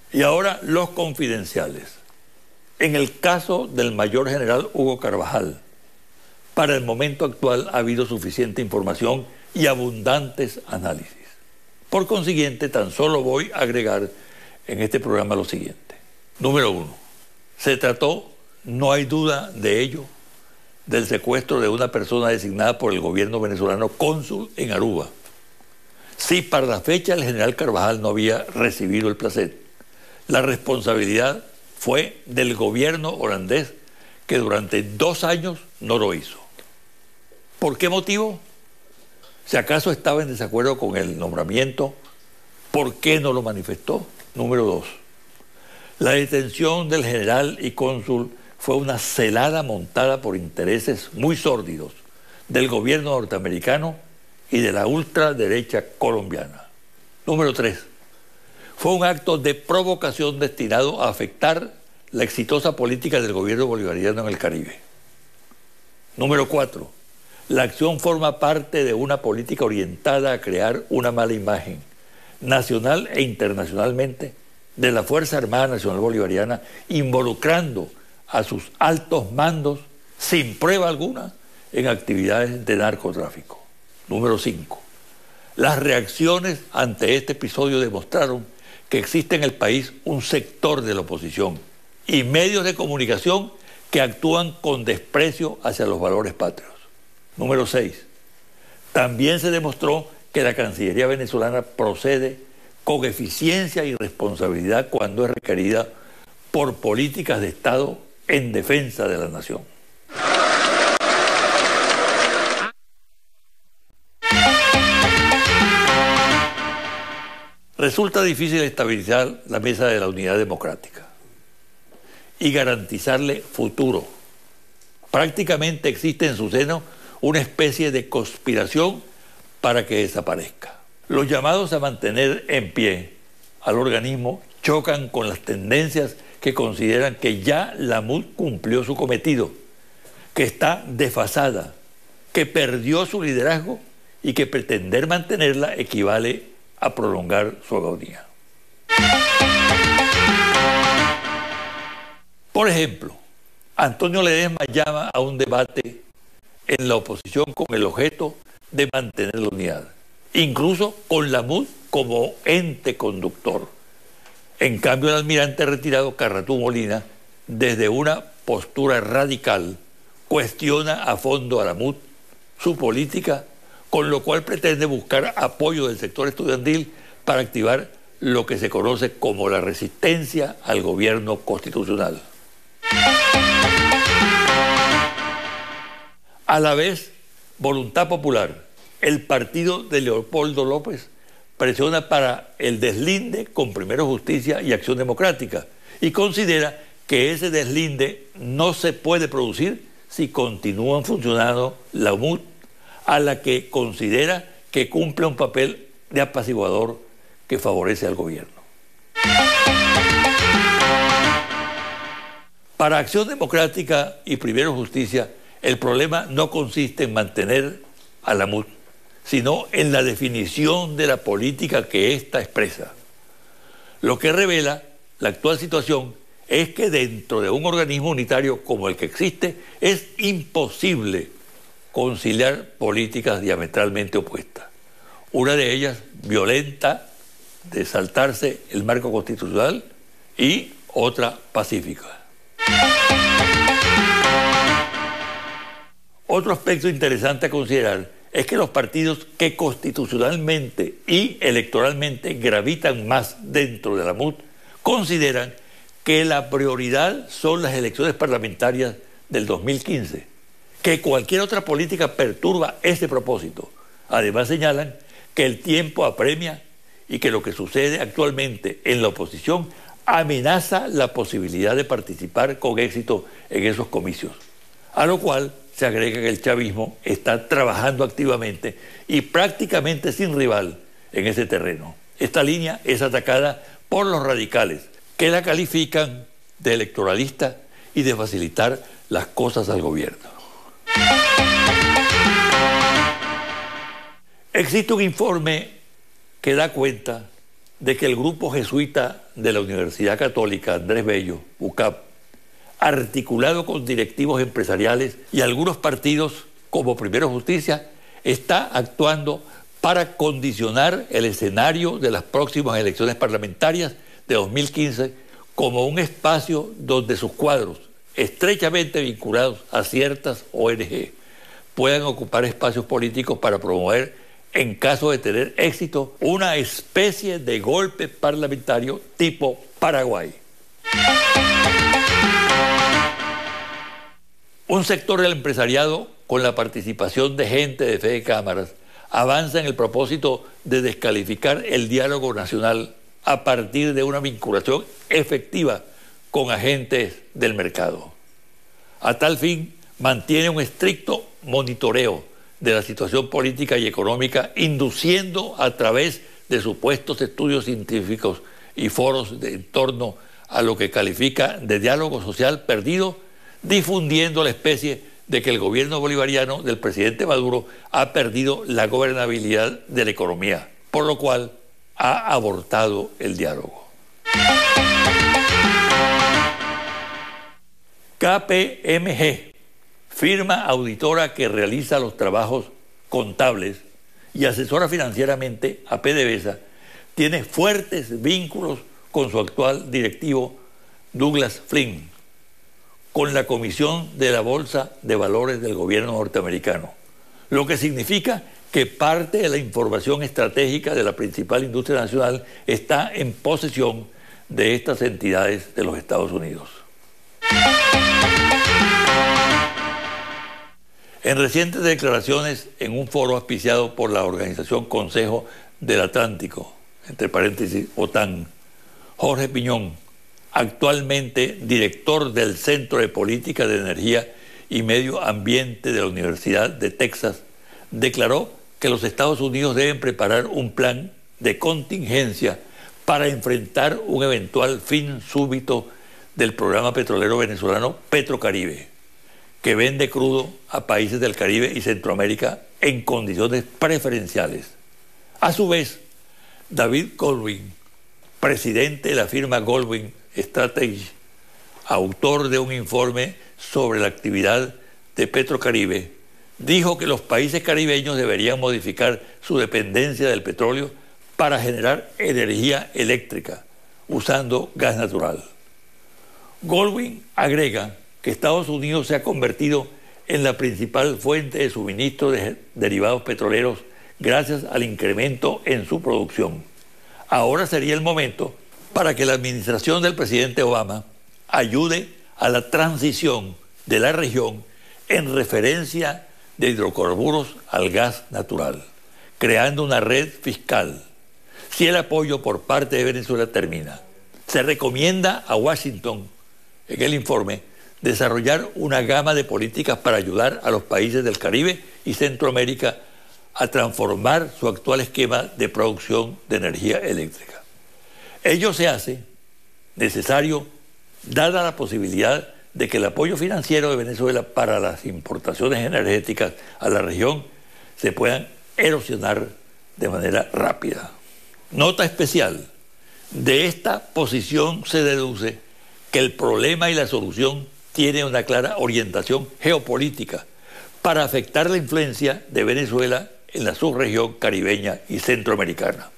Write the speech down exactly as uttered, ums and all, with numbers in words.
Y ahora los confidenciales. En el caso del mayor general Hugo Carvajal, para el momento actual ha habido suficiente información y abundantes análisis. Por consiguiente, tan solo voy a agregar en este programa lo siguiente. Número uno, se trató, no hay duda de ello, del secuestro de una persona designada por el gobierno venezolano cónsul en Aruba. Si para la fecha el general Carvajal no había recibido el placet, la responsabilidad fue del gobierno holandés, que durante dos años no lo hizo. ¿Por qué motivo? Si acaso estaba en desacuerdo con el nombramiento, ¿por qué no lo manifestó? Número dos, la detención del general y cónsul fue una celada montada por intereses muy sórdidos del gobierno norteamericano y de la ultraderecha colombiana. Número tres, fue un acto de provocación destinado a afectar la exitosa política del gobierno bolivariano en el Caribe. Número cuatro, la acción forma parte de una política orientada a crear una mala imagen, nacional e internacionalmente, de la Fuerza Armada Nacional Bolivariana, involucrando a sus altos mandos, sin prueba alguna, en actividades de narcotráfico. Número cinco, las reacciones ante este episodio demostraron que existe en el país un sector de la oposición y medios de comunicación que actúan con desprecio hacia los valores patrios. Número seis, también se demostró que la Cancillería venezolana procede con eficiencia y responsabilidad cuando es requerida por políticas de Estado en defensa de la nación. Resulta difícil estabilizar la mesa de la unidad democrática y garantizarle futuro. Prácticamente existe en su seno una especie de conspiración para que desaparezca. Los llamados a mantener en pie al organismo chocan con las tendencias que consideran que ya la M U D cumplió su cometido, que está desfasada, que perdió su liderazgo y que pretender mantenerla equivale a prolongar su agonía. Por ejemplo, Antonio Ledesma llama a un debate en la oposición con el objeto de mantener la unidad, incluso con la M U D como ente conductor. En cambio, el almirante retirado Carratú Molina, desde una postura radical, cuestiona a fondo a la M U D, su política, con lo cual pretende buscar apoyo del sector estudiantil para activar lo que se conoce como la resistencia al gobierno constitucional. A la vez, Voluntad Popular, el partido de Leopoldo López, presiona para el deslinde con Primero Justicia y Acción Democrática y considera que ese deslinde no se puede producir si continúan funcionando la M U D, a la que considera que cumple un papel de apaciguador que favorece al gobierno. Para Acción Democrática y Primero Justicia, el problema no consiste en mantener a la M U D, sino en la definición de la política que ésta expresa. Lo que revela la actual situación es que dentro de un organismo unitario como el que existe, es imposible conciliar políticas diametralmente opuestas. Una de ellas violenta, de saltarse el marco constitucional, y otra pacífica. Otro aspecto interesante a considerar es que los partidos que constitucionalmente y electoralmente gravitan más dentro de la M U D consideran que la prioridad son las elecciones parlamentarias del dos mil quince, que cualquier otra política perturba ese propósito. Además señalan que el tiempo apremia y que lo que sucede actualmente en la oposición amenaza la posibilidad de participar con éxito en esos comicios, a lo cual se agrega que el chavismo está trabajando activamente y prácticamente sin rival en ese terreno. Esta línea es atacada por los radicales, que la califican de electoralista y de facilitar las cosas al gobierno. Existe un informe que da cuenta de que el grupo jesuita de la Universidad Católica Andrés Bello, U C A P, articulado con directivos empresariales y algunos partidos como Primero Justicia, está actuando para condicionar el escenario de las próximas elecciones parlamentarias de dos mil quince como un espacio donde sus cuadros, estrechamente vinculados a ciertas O N G, puedan ocupar espacios políticos para promover, en caso de tener éxito, una especie de golpe parlamentario tipo Paraguay. Un sector del empresariado, con la participación de gente de Fede Cámaras, avanza en el propósito de descalificar el diálogo nacional a partir de una vinculación efectiva con agentes del mercado. A tal fin, mantiene un estricto monitoreo de la situación política y económica, induciendo a través de supuestos estudios científicos y foros de, en torno a lo que califica de diálogo social perdido, difundiendo la especie de que el gobierno bolivariano del presidente Maduro ha perdido la gobernabilidad de la economía, por lo cual ha abortado el diálogo. K P M G, firma auditora que realiza los trabajos contables y asesora financieramente a PDVSA, tiene fuertes vínculos con su actual directivo Douglas Flynn, con la Comisión de la Bolsa de Valores del gobierno norteamericano, lo que significa que parte de la información estratégica de la principal industria nacional está en posesión de estas entidades de los Estados Unidos. En recientes declaraciones en un foro auspiciado por la Organización Consejo del Atlántico, entre paréntesis OTAN, Jorge Piñón, actualmente director del Centro de Política de Energía y Medio Ambiente de la Universidad de Texas, declaró que los Estados Unidos deben preparar un plan de contingencia para enfrentar un eventual fin súbito del programa petrolero venezolano Petrocaribe, que vende crudo a países del Caribe y Centroamérica en condiciones preferenciales. A su vez, David Goldwyn, presidente de la firma Goldwyn Strategy, autor de un informe sobre la actividad de Petrocaribe, dijo que los países caribeños deberían modificar su dependencia del petróleo para generar energía eléctrica usando gas natural. Goldwyn agrega que Estados Unidos se ha convertido en la principal fuente de suministro de derivados petroleros gracias al incremento en su producción. Ahora sería el momento para que la administración del presidente Obama ayude a la transición de la región en referencia de hidrocarburos al gas natural, creando una red fiscal. Si el apoyo por parte de Venezuela termina, se recomienda a Washington, en el informe, desarrollar una gama de políticas para ayudar a los países del Caribe y Centroamérica a transformar su actual esquema de producción de energía eléctrica. Ello se hace necesario dada la posibilidad de que el apoyo financiero de Venezuela para las importaciones energéticas a la región se puedan erosionar de manera rápida. Nota especial: de esta posición se deduce que el problema y la solución tienen una clara orientación geopolítica para afectar la influencia de Venezuela en la subregión caribeña y centroamericana.